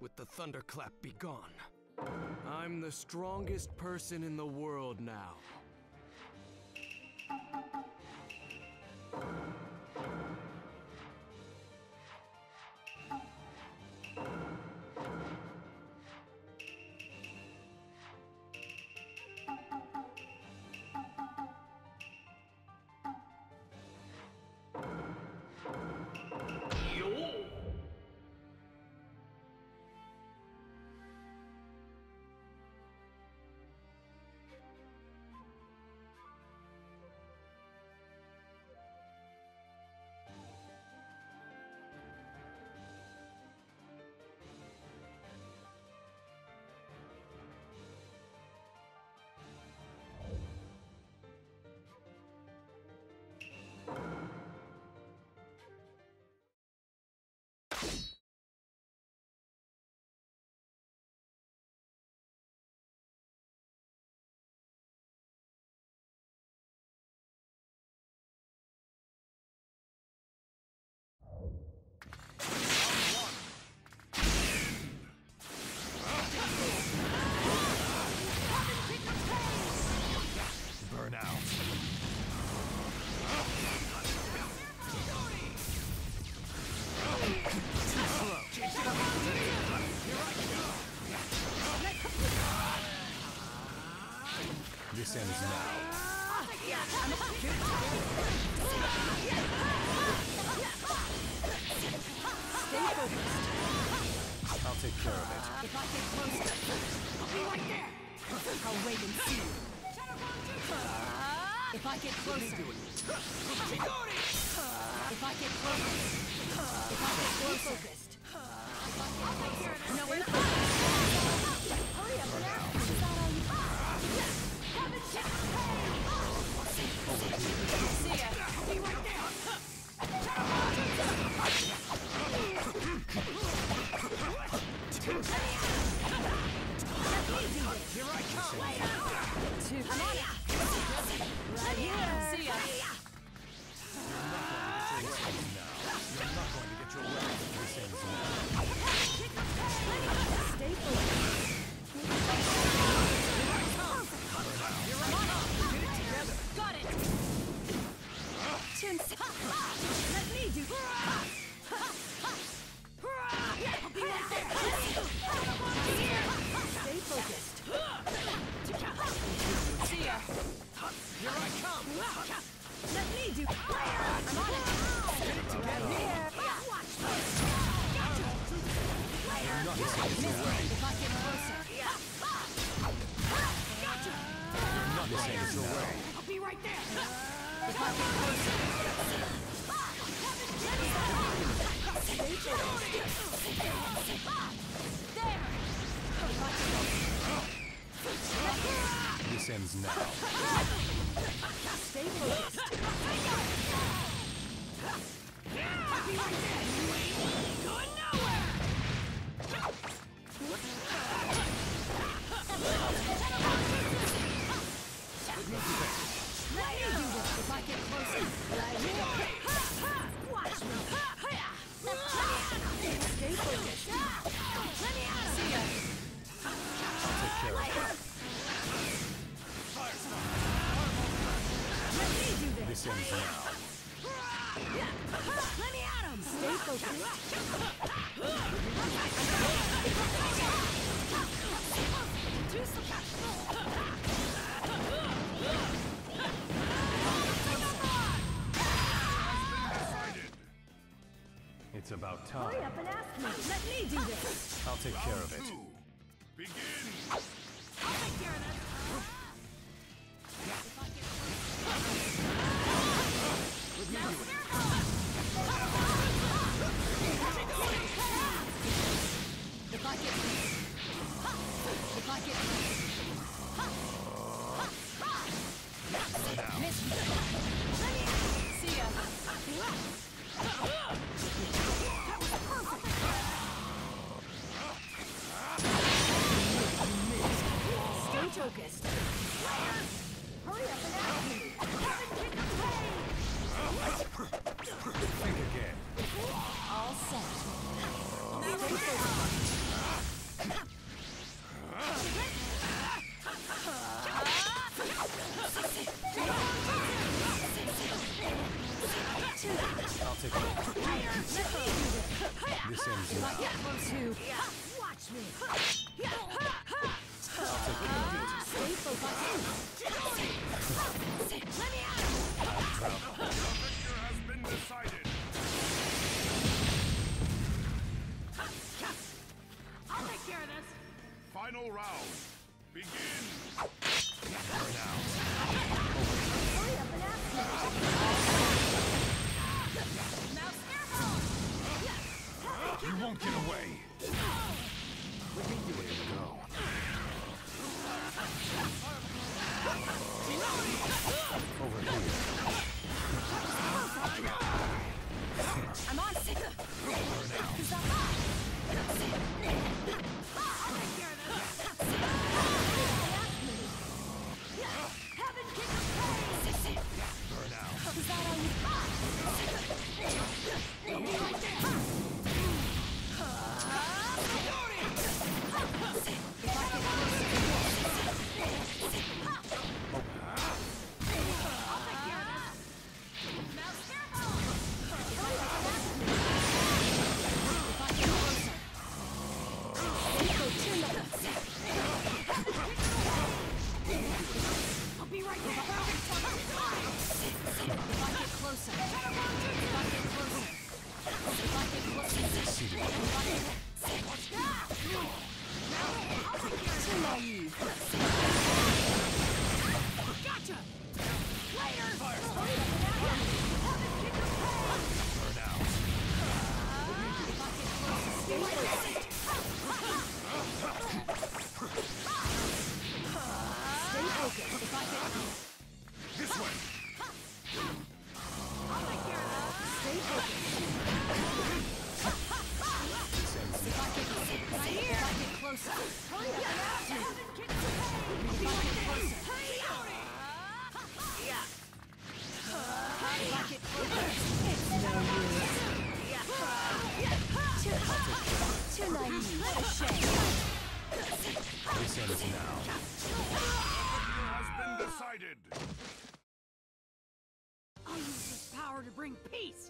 with the thunderclap be gone. I'm the strongest person in the world now. Burn out. Too slow. This ends now. Stay focused. I'll take care of it. If I get closer, I'll be right there. I'll wait and see. If I get closer. If I get closer. If I get closer. Focused. No, we're not. Hurry up now. Is that all you have? See ya. I'll be right there. Here I come! I'm on it! Right here! See ya! You're not going to get your way. This ends now. Stay focused. Get it together! Got it! Let me do it! I'll be right there! Stay focused. See ya! Here I come! Let me do it! I'm on it! Get it together! Here! Watch this! You're not going to get your way. If I get closer. Gotcha! You're not going to get your way. I'll be right there! If I get closer. Stay focused. There! This ends now. Stay focused. I'll be right there! You ain't going nowhere! Let me do this if I get closer. Right here. Watch me. Stay focused. Let me out. See ya. I'll take care of it. Let me do this. This ends now. Let me at him. Stay focused. It's about Hurry time. up and ask me. Let me do this. I'll take care of it. Begin! I'll take care of this. If I get miss me. See ya. That was perfect. Stay focused. Hurry up and ask me. Think again. All set. Stay focused. This ends If I now. get close to... Watch me. Stay focused. Let me out. The victor has been decided. I'll take care of this. Final round. Begin. Hurry up and ask me. Mouse careful. You won't get away. Way to go. Over here. I'm on sick. I'll take care of this. Heaven kick of pain. Burn out. Is that all you right there. I'll be right there. If I get closer. Too naive. Gotcha! Later! Burn out. Stay focused. If I get... This way. I'll take care of that. Stay focused. If I get closer. Hurry up and ask me. If I get closer. If I get closer. It's no use. Too naive. What a shame. This ends now. Has been decided. I'll use this power to bring peace.